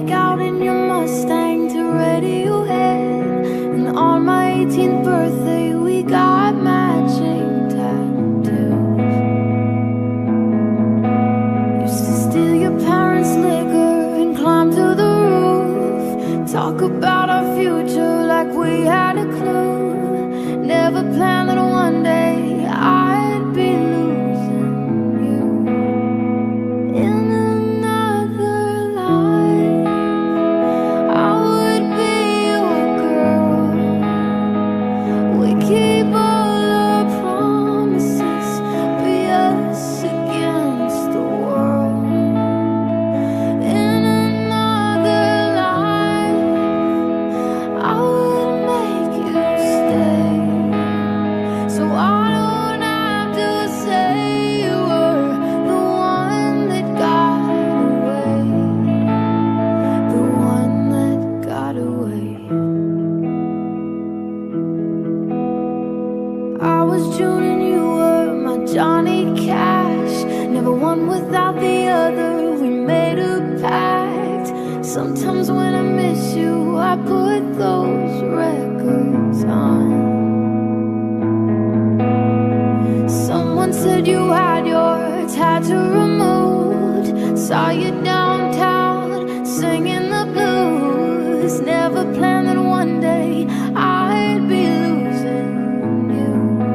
take out in your Mustang to radiohead. And on my 18th birthday we got matching tattoos. Used to steal your parents' liquor and climb to the roof. Talk about our future like we had a clue. Never planned that one day I'd be losing you. In another life I would be your girl. We keep all our promises, be us against the world. In another life I would make you stay, so I don't have to say you were the one that got away, the one that got away. I was June and you were my Johnny Cash. Never one without the other, we made a pact. Sometimes when I miss you, I put those records on. Someone said you had your tattoo removed. Saw you downtown singing the blues. Never planned that one day I'd be losing you.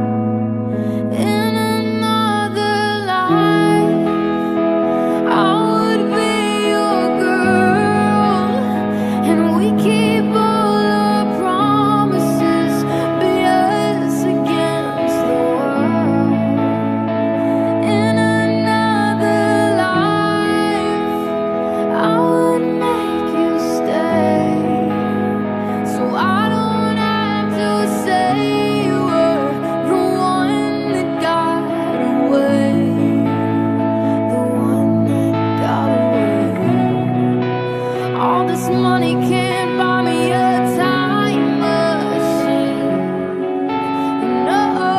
In another life I would be your girl, and we keep all our promises, be us against the world. In another life I would make you stay, so I don't have to say you were the one that got away, the one that got away. All this money can't buy me a time machine. No,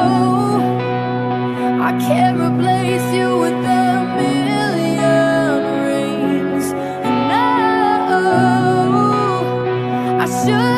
I can't replace you with a million rings. No, I should